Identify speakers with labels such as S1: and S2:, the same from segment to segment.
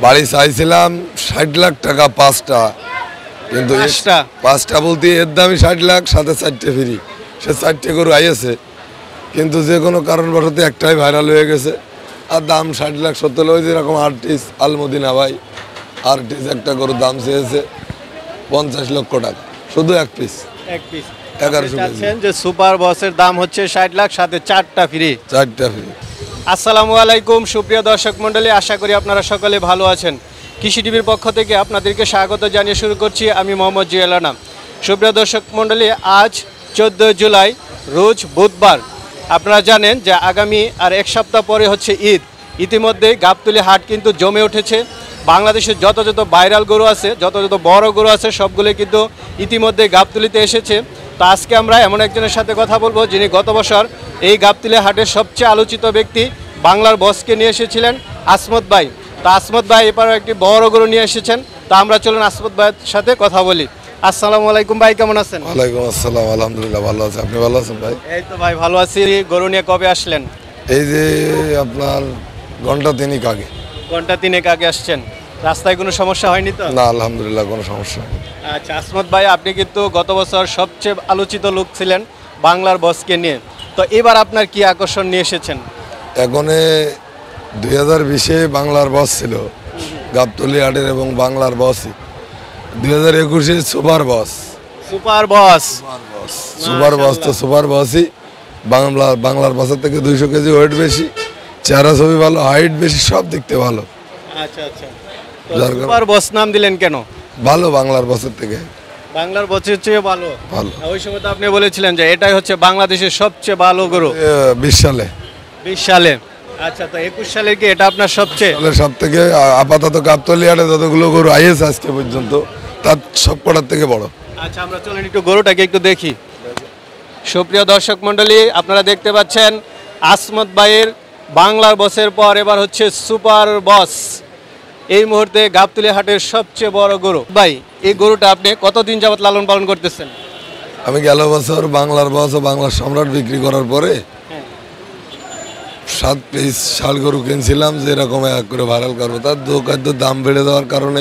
S1: বাড়ি চাইছিলাম 60 লাখ টাকা পাঁচটা, কিন্তু পাঁচটা বলতে এর দামই 60 লাখ, সাথে 4টে ফ্রি। সে 4টে গরু আইয়েছে, কিন্তু যে কোনো কারণবশত একটাই ভাইরাল হয়ে গেছে। আর দাম 60 লাখ 70 লাখ। ওই যেরকম আর্টিস্ট আলমদিনা ভাই, আর্টিস্ট একটা গরুর দাম চেয়েছে 50 লক্ষ টাকা, শুধু এক পিস। 1100 কেজি।
S2: যে সুপার বসের দাম হচ্ছে 60 লাখ, সাথে 4টা ফ্রি।
S1: 4টা ফ্রি।
S2: আসসালামু আলাইকুম সুপ্রিয় দর্শক মণ্ডলী, আশা করি আপনারা সকলে ভালো আছেন। কৃষি টিভির পক্ষ থেকে আপনাদেরকে স্বাগত জানিয়ে শুরু করছি আমি মোহাম্মদ জুয়েল আনাম। সুপ্রিয় দর্শক মণ্ডলী, আজ 14 জুলাই রোজ বুধবার। আপনারা জানেন যে আগামী আর এক সপ্তাহ পরে হচ্ছে ঈদ। ইতিমধ্যে গাবতলী হাট কিন্তু জমে উঠেছে। বাংলাদেশের যত ভাইরাল গরু আছে, যত বড় গরু আছে, সবগুলো কিন্তু ইতিমধ্যে গাবতলীতে এসেছে। তো আজকে আমরা এমন একজনের সাথে কথা বলবো যিনি গত বছর এই গাবতলী হাটের সবচেয়ে আলোচিত ব্যক্তি বাংলার বসকে নিয়ে এসেছিলেন, আসমত ভাই। তা আসমত ভাই এবারও একটি বড় গরু নিয়ে এসেছেন। তা আমরা চলুন আসমত ভাইয়ের সাথে কথা বলি। আসসালামু আলাইকুম ভাই, কেমন আছেন?
S1: ওয়ালাইকুম আসসালাম, আলহামদুলিল্লাহ ভালো আছি। আপনি ভালো আছেন ভাই?
S2: এই তো ভাই ভালো আছি। গরু নিয়ে কবে আসলেন?
S1: এই যে আপনার ঘন্টা 3 আগে।
S2: ঘন্টা 3 আগে আসছেন। রাস্তায় কোনো সমস্যা হয়নি তো?
S1: না, আলহামদুলিল্লাহ কোনো সমস্যা নেই।
S2: আচ্ছা আসমত ভাই, আপনি কিন্তু গত বছর সবচেয়ে আলোচিত লোক ছিলেন বাংলার বসকে নিয়ে। তো এবার আপনার কি আকর্ষণ নিয়ে এসেছেন?
S1: এখনে 2020-এ বাংলার বস ছিল গাবতলী হাটের, এবং বাংলার বসই 2021-এ super boss.
S2: Super boss,
S1: super boss তো সুপার বসই। বাংলার বসের থেকে 200 কেজি ওয়েট বেশি, চেহারা ছবি ভালো, হাইট বেশি, সব দেখতে ভালো।
S2: আচ্ছা আচ্ছা। সুপার বস নাম দিলেন কেন?
S1: ভালো, বাংলার বসের থেকে
S2: বাংলার বসের চেয়ে ভালো।
S1: ভালো।
S2: ওই সময় তো আপনি বলেছিলেন যে এটাই হচ্ছে বাংলাদেশের সবচেয়ে ভালো গরু।
S1: 20 সালে।
S2: 20 সালে। আচ্ছা, তো 21 সালে কি এটা আপনার সবচেয়ে?
S1: সব থেকে আপাতত গাবতলী হাটে যতগুলো গরু আইয়েছে আজকে পর্যন্ত, তার সব কটার থেকে বড়।
S2: আচ্ছা, আমরা চলেন একটু গরুটাকে একটু দেখি। সুপ্রিয় দর্শক মণ্ডলী, আপনারা দেখতে পাচ্ছেন আসমত ভাইয়ের বাংলার বসের পর এবার হচ্ছে সুপার বস। এই মুহূর্তে গাবতলী হাটের সবচেয়ে বড় গরু। ভাই, এই গরুটা আপনি কতদিন যাবত লালন পালন করতেছেন?
S1: আমি গেল বছর বাংলার বস ও বাংলার সম্রাট বিক্রি করার পরে 7 পিস শাল গরু কিনছিলাম, যে এরকম এক করে ভাইরাল করবো। তার খাদ্য দাম বেড়ে দেওয়ার কারণে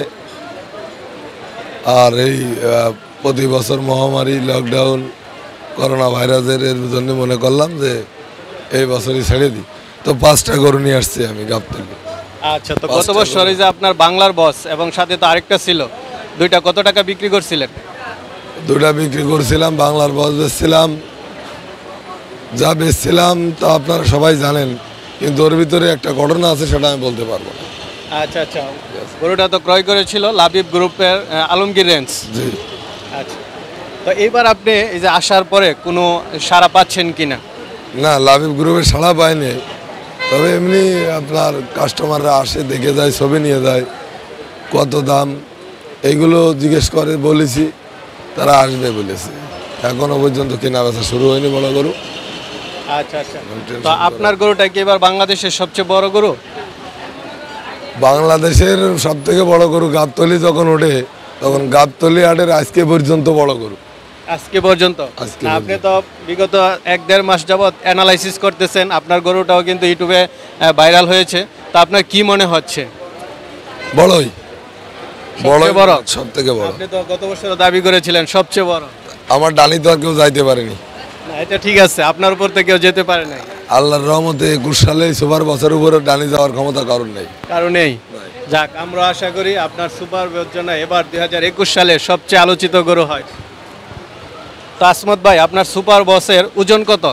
S1: আর এই প্রতি বছর মহামারী, লকডাউন, করোনা ভাইরাসের এর জন্য মনে করলাম যে এই বছরই ছেড়ে দিই। তো 5টা গরু নিয়ে আসছি আমি গাবতলী।
S2: আচ্ছা, তো গত বছর এই যে আপনার বাংলার বস এবং সাথে তো আরেকটা ছিল, দুইটা কত টাকা বিক্রি করছিলেন?
S1: 2টা বিক্রি করছিলাম। বাংলার বস বেচছিলাম, যা বেচছিলাম তা আপনারা সবাই জানেন, কিন্তু ওর ভিতরে একটা ঘটনা আছে, সেটা আমি বলতে পারবো না।
S2: আচ্ছা আচ্ছা। গরুটা তো ক্রয় করেছিল লাবিব গ্রুপের আলমগীর রেঞ্জ।
S1: জি।
S2: আচ্ছা, তো এইবার আপনি এই যে আসার পরে কোনো সাড়া পাচ্ছেন কিনা?
S1: না, লাবিব গ্রুপের সাড়া পায়নি, তবে এমনি আপনার কাস্টমাররা আসে, দেখে যায়, ছবি নিয়ে যায়, কত দাম এইগুলো জিজ্ঞেস করে। বলেছি, তারা আসবে বলেছে। এখনো পর্যন্ত কেনা বেচা শুরু হয়নি বড় গরু।
S2: আচ্ছা আচ্ছা। তো আপনার গরুটা কি এবার বাংলাদেশের সবচেয়ে বড় গরু?
S1: বাংলাদেশের সব থেকে বড় গরু গাবতলী যখন ওঠে, তখন গাবতলী হাটের আজকে পর্যন্ত বড় গরু।
S2: আজকে পর্যন্ত? আপনি তো বিগত 1-1.5 মাস যাবত অ্যানালাইসিস করতেছেন, আপনার গরুটাও কিন্তু ইউটিউবে ভাইরাল হয়েছে। তা আপনার কি মনে হচ্ছে?
S1: বড়ই
S2: বড়,
S1: সব থেকে বড়।
S2: আপনি তো গত বছর দাবি করেছিলেন সবচেয়ে বড়।
S1: আমার ডানি তো আর কেউ যাইতে পারেনি।
S2: না, এটা ঠিক আছে, আপনার উপর থেকে কেউ যেতে পারে নাই।
S1: আল্লাহর রহমতে 21 সালে সুপার বছরের উপরে ডানি যাওয়ার ক্ষমতা কারণ নেই।
S2: কারণেই যাক, আমরা আশা করি আপনার সুপার বর্জনা এবার 2021 সালে সবচেয়ে আলোচিত গরু হয়। তো আসমত ভাই, আপনার সুপার বসের ওজন কত?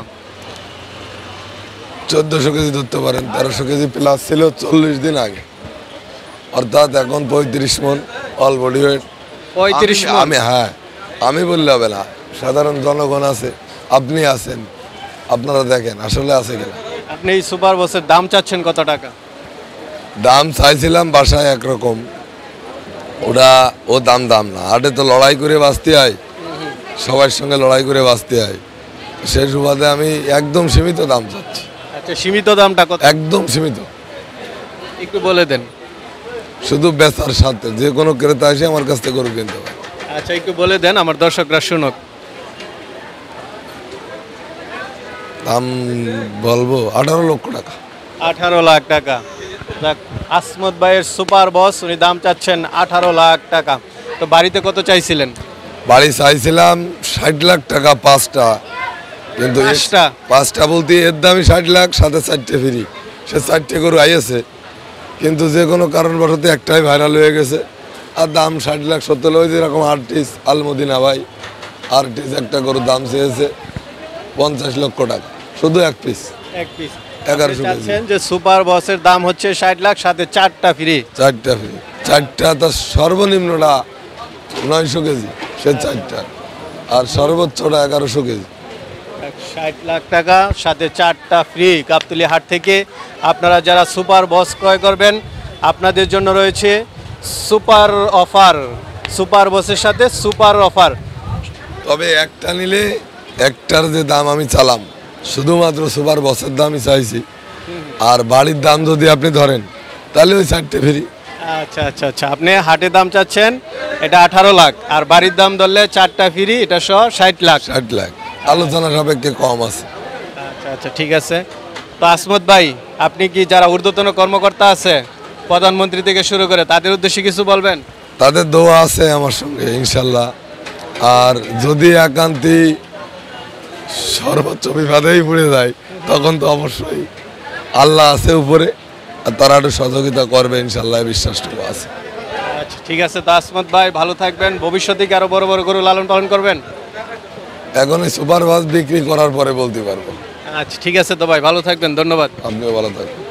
S1: 1400 কেজি ধরতে পারেন। 1300 কেজি প্লাস ছিল 40 দিন আগে, অর্থাৎ এখন 35 মন অল বডি ওয়েট।
S2: 35 মণ?
S1: আমি বললে হবে না, সাধারণ জনগণ আছে, আপনি আছেন, আপনারা দেখেন আসলে আছে কিনা।
S2: আপনি এই সুপার বসের দাম চাচ্ছেন কত টাকা?
S1: দাম চাইছিলাম বাসায় একরকম, ও দাম না। হাটে তো লড়াই করে বাঁচতে হয়, সবার সঙ্গে লড়াই করে বাঁচতে হয়। সেই সুবাদে আমি একদম সীমিত দাম চাচ্ছি।
S2: আচ্ছা, সীমিত দামটা কত?
S1: একদম সীমিত,
S2: একটু বলে দেন।
S1: শুধু বেচার সাথে যে কোনো ক্রেতা এসে আমার কাছ থেকে গরু কিনতে পারে।
S2: আচ্ছা, একটু বলে দেন, আমার দর্শকরা শুনুক।
S1: দাম বলবো 18 লক্ষ টাকা।
S2: 18 লাখ টাকা। যাক, আসমত ভাইয়ের সুপার বস, উনি দাম চাচ্ছেন 18 লাখ টাকা। তো বাড়িতে কত চাইছিলেন?
S1: বাড়ি চাইছিলাম 60 লাখ টাকা পাঁচটা, কিন্তু
S2: পাঁচটা?
S1: পাঁচটা বলতে এর দামই 60 লাখ, সাথে 4টে ফ্রি। সে 4টে গরু আইয়েছে, কিন্তু যে কোনো কারণবশত একটাই ভাইরাল হয়ে গেছে। আর দাম 60 লাখ 70 লাখ। যেরকম আর্টিস্ট আলমদিনা ভাই, আর্টিস্ট একটা গরুর দাম চেয়েছে 50 লক্ষ টাকা, শুধু এক পিস।
S2: এক পিস
S1: 1100 কেজি।
S2: চাচ্ছেন যে সুপার বসের দাম হচ্ছে 60 লাখ, সাথে 4টা ফ্রি।
S1: 4টা ফ্রি। 4টা তো সর্বনিম্নটা 900 কেজি, সে 4টা। আর সর্বোচ্চটা 1100 কেজি।
S2: 60 লাখ টাকা, সাথে 4টা ফ্রি। গাবতলী হাট থেকে আপনারা যারা সুপার বস ক্রয় করবেন, আপনাদের জন্য রয়েছে সুপার অফার। সুপার বসের সাথে সুপার অফার।
S1: তবে একটা নিলে একটার যে দাম আমি চালাম, শুধুমাত্র সুপার বসের দামই চাইছি। আর বাড়ির দাম যদি আপনি ধরেন, তাহলে ওই 4টে ফ্রি।
S2: আচ্ছা আচ্ছা আচ্ছা, আপনি হাটে দাম চাচ্ছেন এটা 18 লাখ, আর বাড়ির দাম ধরলে 4টা ফ্রি, এটা সহ 60 লাখ।
S1: 60 লাখ আলোচনা সাপেক্ষে কম আছে।
S2: আচ্ছা আচ্ছা, ঠিক আছে। তো আসমত ভাই, আপনি কি যারা ঊর্ধ্বতন কর্মকর্তা আছে, প্রধানমন্ত্রী থেকে শুরু করে, তাদের উদ্দেশ্যে কিছু বলবেন?
S1: তাদের দোয়া আছে আমার সঙ্গে ইনশাল্লাহ। আর যদি একান্তি সর্বোচ্চ বিপদেই পড়ে যায়, তখন তো অবশ্যই আল্লাহ আছে উপরে, আর তারা একটু সহযোগিতা করবে ইনশাল্লাহ, বিশ্বাসটুকু আছে।
S2: আচ্ছা ঠিক আছে। তো আসমত ভাই ভালো থাকবেন, ভবিষ্যতে কি আরো বড় বড় গরু লালন পালন করবেন?
S1: এখন এই সুপার বাস বিক্রি করার পরে বলতে পারবো।
S2: আচ্ছা ঠিক আছে, তো ভাই ভালো থাকবেন, ধন্যবাদ।
S1: আপনিও ভালো থাকবেন।